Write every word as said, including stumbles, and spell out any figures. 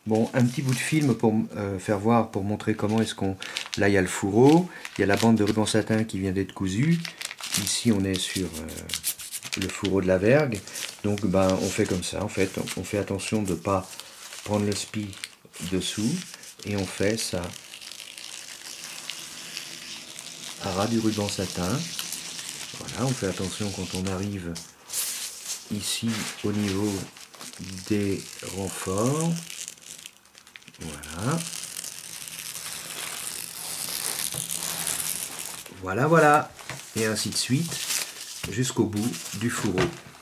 Bon, un petit bout de film pour euh, faire voir, pour montrer comment est-ce qu'on... Là, il y a le fourreau, il y a la bande de ruban satin qui vient d'être cousue. Ici, on est sur euh, le fourreau de la vergue. Donc, ben, on fait comme ça, en fait. On fait attention de ne pas prendre le spi dessous. Et on fait ça à ras du ruban satin. Voilà, on fait attention quand on arrive ici au niveau des renforts. Voilà. Voilà, voilà. Et ainsi de suite jusqu'au bout du fourreau.